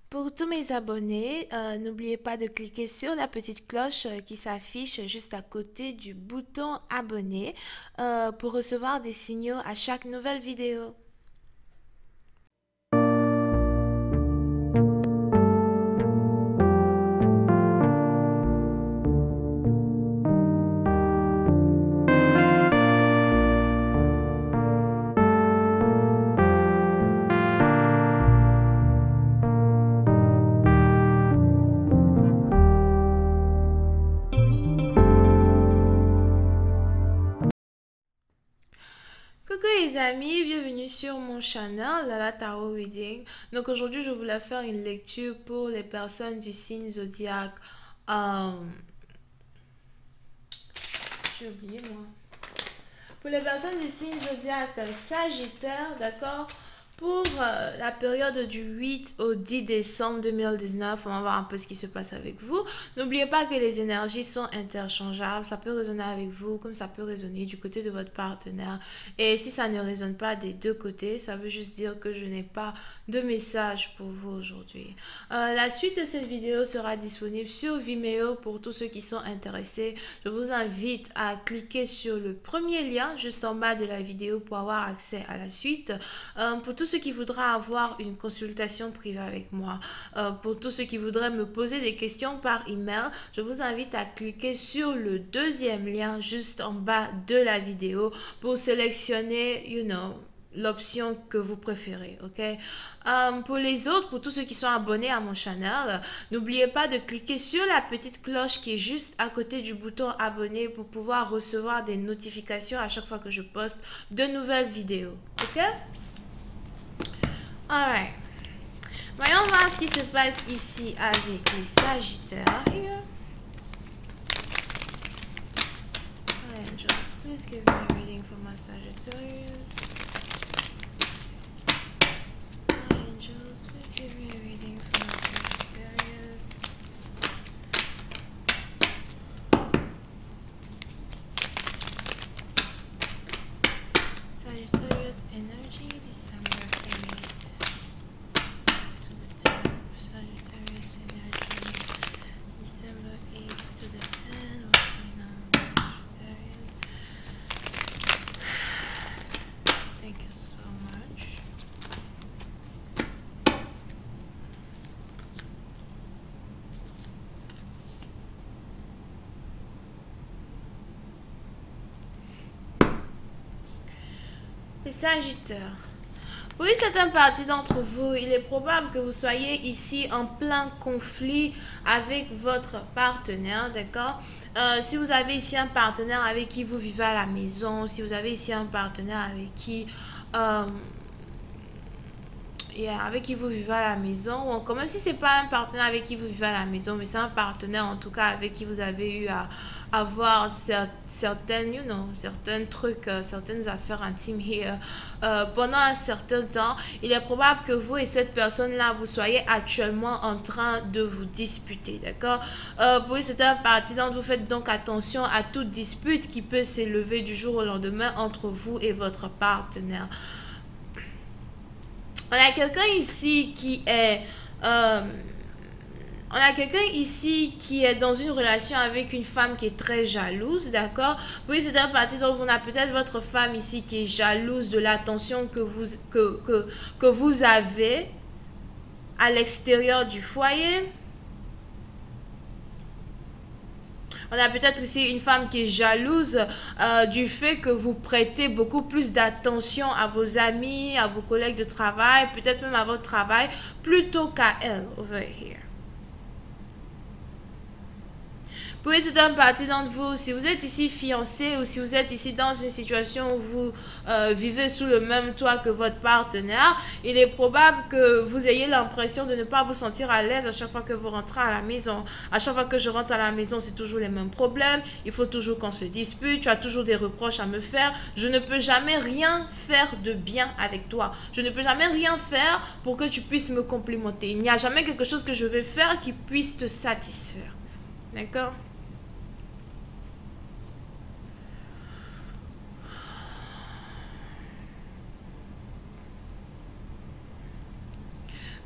Pour tous mes abonnés, n'oubliez pas de cliquer sur la petite cloche qui s'affiche juste à côté du bouton abonner pour recevoir des signaux à chaque nouvelle vidéo. Coucou les amis, bienvenue sur mon channel Lala Tarot Reading. Donc aujourd'hui je voulais faire une lecture pour les personnes du signe zodiaque. J'ai oublié moi. Pour les personnes du signe zodiaque Sagittaire, d'accord? Pour la période du 8 au 10 décembre 2019, on va voir un peu ce qui se passe avec vous. N'oubliez pas que les énergies sont interchangeables. Ça peut résonner avec vous comme ça peut résonner du côté de votre partenaire. Et si ça ne résonne pas des deux côtés, ça veut juste dire que je n'ai pas de message pour vous aujourd'hui. La suite de cette vidéo sera disponible sur Vimeo pour tous ceux qui sont intéressés. Je vous invite à cliquer sur le premier lien juste en bas de la vidéo pour avoir accès à la suite. Pour tous ceux qui voudraient avoir une consultation privée avec moi, pour tous ceux qui voudraient me poser des questions par email, je vous invite à cliquer sur le deuxième lien juste en bas de la vidéo pour sélectionner, l'option que vous préférez, ok? Pour les autres, pour tous ceux qui sont abonnés à mon channel, n'oubliez pas de cliquer sur la petite cloche qui est juste à côté du bouton abonner pour pouvoir recevoir des notifications à chaque fois que je poste de nouvelles vidéos, ok? Alright. Voyons voir ce qui se passe ici avec les Sagittaires. Here. Angels, please give me a reading for my Sagittarius. Angels, please give me a reading for my Sagittarius. Sagittarius energy, December 8th. To the 10th, Sagittarius energy, December 8th to the 10th. What's going on with Sagittarius? Thank you so much. Les Sagittaires. Oui, c'est un parti d'entre vous. Il est probable que vous soyez ici en plein conflit avec votre partenaire, d'accord? Si vous avez ici un partenaire avec qui vous vivez à la maison, si vous avez ici un partenaire avec qui... avec qui vous vivez à la maison, ou encore même si c'est pas un partenaire avec qui vous vivez à la maison, mais c'est un partenaire en tout cas avec qui vous avez eu à avoir certaines, certains trucs, certaines affaires intimes here, pendant un certain temps, il est probable que vous et cette personne-là, vous soyez actuellement en train de vous disputer, d'accord? Pour c'est un parti dont vous faites donc attention à toute dispute qui peut s'élever du jour au lendemain entre vous et votre partenaire. On a quelqu'un ici qui est... on a quelqu'un ici qui est dans une relation avec une femme qui est très jalouse, d'accord? Oui, c'est un parti dont on a peut-être votre femme ici qui est jalouse de l'attention que vous avez à l'extérieur du foyer. On a peut-être ici une femme qui est jalouse du fait que vous prêtez beaucoup plus d'attention à vos amis, à vos collègues de travail, peut-être même à votre travail, plutôt qu'à elle, over here. Puis c'est un parti d'entre vous, si vous êtes ici fiancé ou si vous êtes ici dans une situation où vous vivez sous le même toit que votre partenaire, il est probable que vous ayez l'impression de ne pas vous sentir à l'aise à chaque fois que vous rentrez à la maison. À chaque fois que je rentre à la maison, c'est toujours les mêmes problèmes. Il faut toujours qu'on se dispute. Tu as toujours des reproches à me faire. Je ne peux jamais rien faire de bien avec toi. Je ne peux jamais rien faire pour que tu puisses me complimenter. Il n'y a jamais quelque chose que je vais faire qui puisse te satisfaire. D'accord?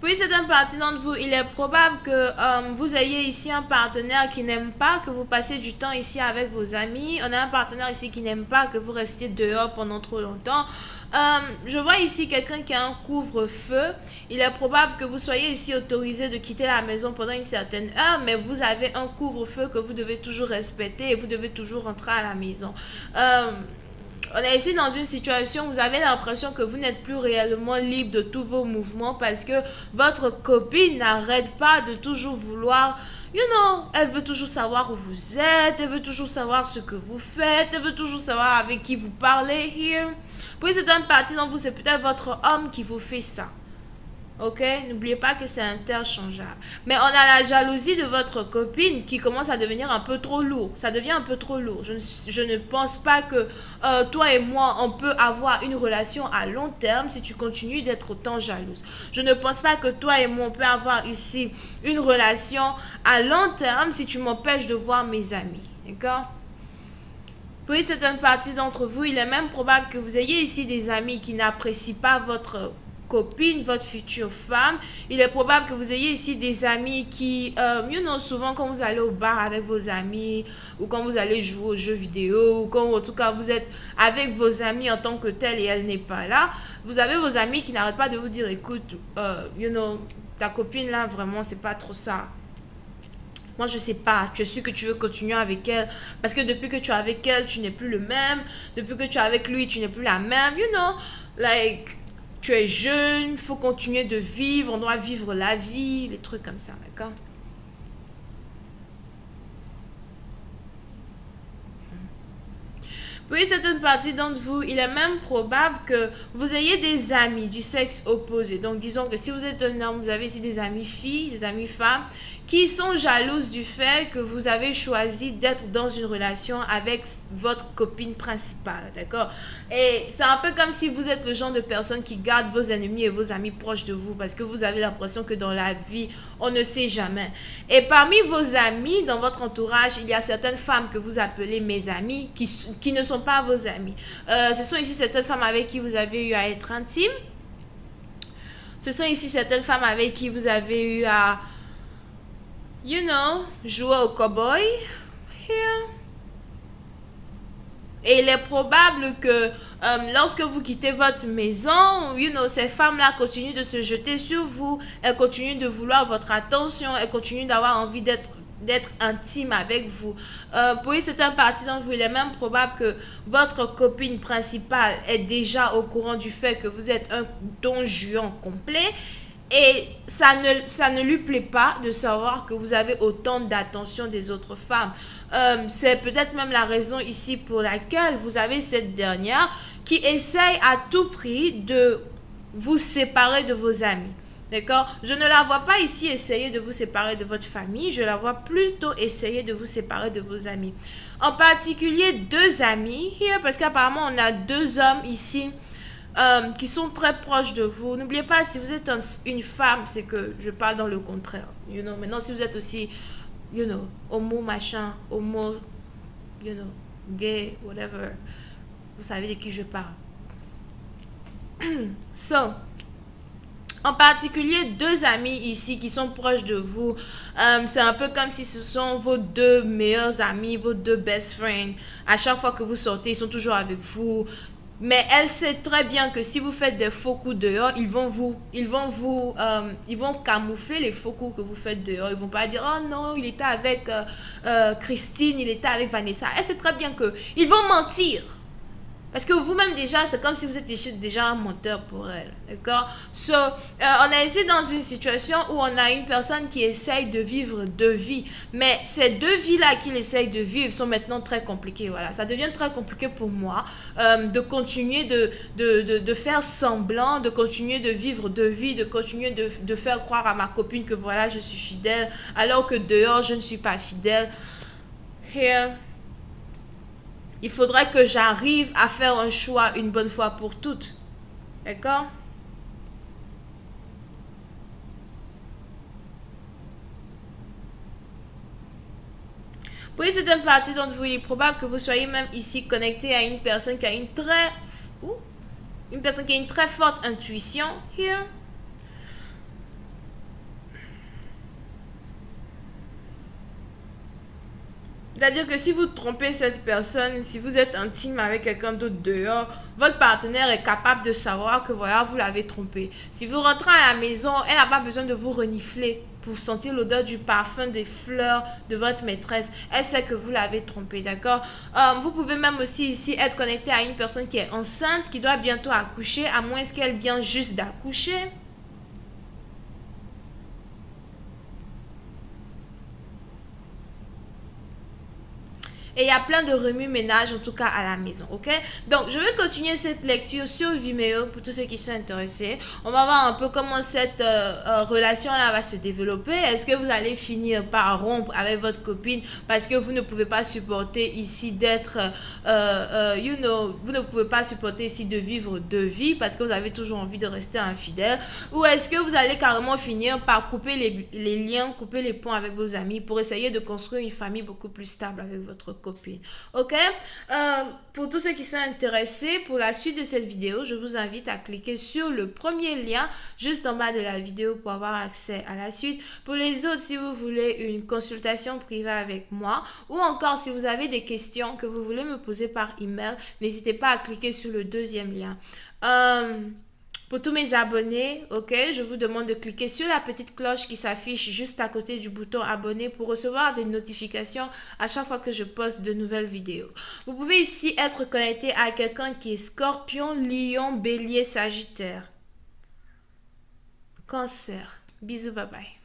Puis certaines parties d'entre vous, il est probable que vous ayez ici un partenaire qui n'aime pas que vous passiez du temps ici avec vos amis. On a un partenaire ici qui n'aime pas que vous restiez dehors pendant trop longtemps. Je vois ici quelqu'un qui a un couvre-feu. Il est probable que vous soyez ici autorisé de quitter la maison pendant une certaine heure, mais vous avez un couvre-feu que vous devez toujours respecter et vous devez toujours rentrer à la maison. On est ici dans une situation où vous avez l'impression que vous n'êtes plus réellement libre de tous vos mouvements parce que votre copine n'arrête pas de toujours vouloir, elle veut toujours savoir où vous êtes, elle veut toujours savoir ce que vous faites, elle veut toujours savoir avec qui vous parlez here. Puis c'est une partie d'entre vous, c'est peut-être votre homme qui vous fait ça. Ok, n'oubliez pas que c'est interchangeable. Mais on a la jalousie de votre copine qui commence à devenir un peu trop lourd. Ça devient un peu trop lourd. Je ne pense pas que toi et moi, on peut avoir une relation à long terme si tu continues d'être autant jalouse. Je ne pense pas que toi et moi, on peut avoir ici une relation à long terme si tu m'empêches de voir mes amis. D'accord? Puis c'est une partie d'entre vous, il est même probable que vous ayez ici des amis qui n'apprécient pas votre copine, votre future femme. Il est probable que vous ayez ici des amis qui, souvent quand vous allez au bar avec vos amis ou quand vous allez jouer aux jeux vidéo ou quand en tout cas vous êtes avec vos amis en tant que tel et elle n'est pas là, vous avez vos amis qui n'arrêtent pas de vous dire, écoute, ta copine là, vraiment, c'est pas trop ça. Moi, je sais pas, tu es sûr que tu veux continuer avec elle parce que depuis que tu es avec elle, tu n'es plus le même. Depuis que tu es avec lui, tu n'es plus la même. Tu es jeune, il faut continuer de vivre, on doit vivre la vie, les trucs comme ça, d'accord? Puis, certaines parties d'entre vous, il est même probable que vous ayez des amis du sexe opposé. Donc, disons que si vous êtes un homme, vous avez ici des amis filles, des amis femmes, qui sont jalouses du fait que vous avez choisi d'être dans une relation avec votre copine principale, d'accord? Et c'est un peu comme si vous êtes le genre de personne qui garde vos ennemis et vos amis proches de vous parce que vous avez l'impression que dans la vie, on ne sait jamais. Et parmi vos amis, dans votre entourage, il y a certaines femmes que vous appelez mes amis qui ne sont pas vos amis. Ce sont ici certaines femmes avec qui vous avez eu à être intime. Ce sont ici certaines femmes avec qui vous avez eu à jouer au cowboy. Here. Et il est probable que lorsque vous quittez votre maison, ces femmes-là continuent de se jeter sur vous. Elles continuent de vouloir votre attention. Elles continuent d'avoir envie d'être intime avec vous. Pour certaines parties d'entre vous, il est même probable que votre copine principale est déjà au courant du fait que vous êtes un don Juan complet. Et ça ne lui plaît pas de savoir que vous avez autant d'attention des autres femmes. C'est peut-être même la raison ici pour laquelle vous avez cette dernière qui essaye à tout prix de vous séparer de vos amis. D'accord? Je ne la vois pas ici essayer de vous séparer de votre famille. Je la vois plutôt essayer de vous séparer de vos amis. En particulier, deux amis. Parce qu'apparemment, on a deux hommes ici qui sont très proches de vous. N'oubliez pas, si vous êtes une femme, c'est que je parle dans le contraire. Maintenant, si vous êtes aussi, homo, machin, homo, gay, whatever, vous savez de qui je parle. En particulier, deux amis ici qui sont proches de vous. C'est un peu comme si ce sont vos deux meilleurs amis, vos deux best friends. À chaque fois que vous sortez, ils sont toujours avec vous. Mais elle sait très bien que si vous faites des faux coups dehors, ils vont camoufler les faux coups que vous faites dehors. Ils vont pas dire, oh non, il était avec Christine, il était avec Vanessa. Elle sait très bien que ils vont mentir. Parce que vous-même déjà, c'est comme si vous étiez déjà un menteur pour elle. D'accord? On est ici dans une situation où on a une personne qui essaye de vivre deux vies. Mais ces deux vies-là qu'il essaye de vivre sont maintenant très compliquées. Voilà, ça devient très compliqué pour moi de continuer de faire semblant, de continuer de vivre deux vies, de continuer de faire croire à ma copine que voilà, je suis fidèle, alors que dehors, je ne suis pas fidèle. Here. Il faudrait que j'arrive à faire un choix une bonne fois pour toutes. D'accord? Pour certaines parties d'entre vous, il est probable que vous soyez même ici connecté à une personne qui a une très forte intuition. Here. C'est-à-dire que si vous trompez cette personne, si vous êtes intime avec quelqu'un d'autre dehors, votre partenaire est capable de savoir que voilà, vous l'avez trompé. Si vous rentrez à la maison, elle n'a pas besoin de vous renifler pour sentir l'odeur du parfum des fleurs de votre maîtresse. Elle sait que vous l'avez trompé, d'accord? Vous pouvez même aussi ici être connecté à une personne qui est enceinte, qui doit bientôt accoucher, à moins qu'elle vient juste d'accoucher. Et il y a plein de remue-ménage, en tout cas à la maison, ok? Donc, je vais continuer cette lecture sur Vimeo pour tous ceux qui sont intéressés. On va voir un peu comment cette relation-là va se développer. Est-ce que vous allez finir par rompre avec votre copine parce que vous ne pouvez pas supporter ici d'être, vous ne pouvez pas supporter ici de vivre deux vies parce que vous avez toujours envie de rester infidèle? Ou est-ce que vous allez carrément finir par couper les liens, couper les ponts avec vos amis pour essayer de construire une famille beaucoup plus stable avec votre copine, ok? Pour tous ceux qui sont intéressés pour la suite de cette vidéo, je vous invite à cliquer sur le premier lien juste en bas de la vidéo pour avoir accès à la suite. Pour les autres, si vous voulez une consultation privée avec moi ou encore si vous avez des questions que vous voulez me poser par email, n'hésitez pas à cliquer sur le deuxième lien. Pour tous mes abonnés, ok, je vous demande de cliquer sur la petite cloche qui s'affiche juste à côté du bouton abonner pour recevoir des notifications à chaque fois que je poste de nouvelles vidéos. Vous pouvez ici être connecté à quelqu'un qui est Scorpion, Lion, Bélier, Sagittaire. Cancer. Bisous, bye bye.